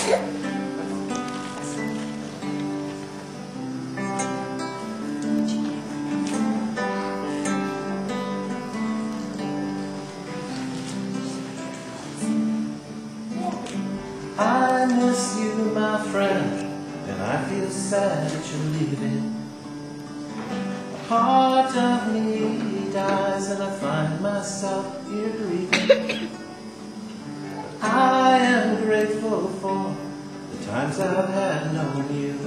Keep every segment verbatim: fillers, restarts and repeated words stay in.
I miss you, my friend, and I feel sad that you're leaving. A part of me dies and I find myself here grieving. I am grateful for the times I've had known you,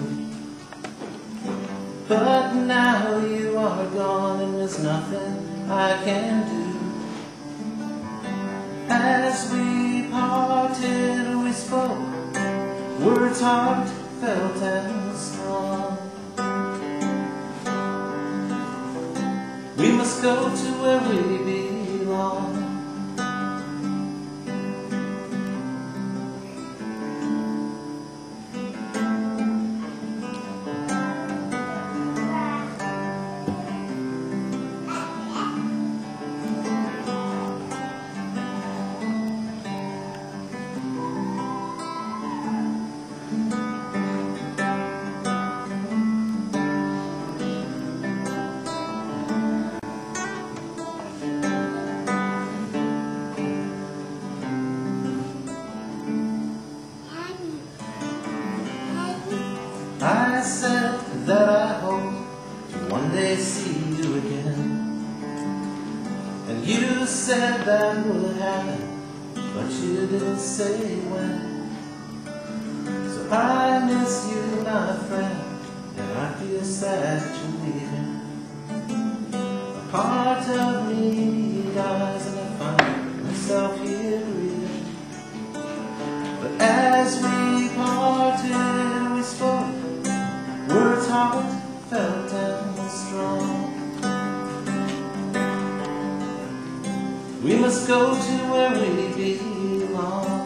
but now you are gone and there's nothing I can do. As we parted, we spoke words heartfelt and strong. We must go to where we belong. I said that I hope to one day see you again, and you said that would happen, but you didn't say when. So I miss you, my friend, and I feel sad that you're leaving. A part of me dies and I find myself here grieving. But as we parted, we spoke words heartfelt and strong. We must go to where we belong.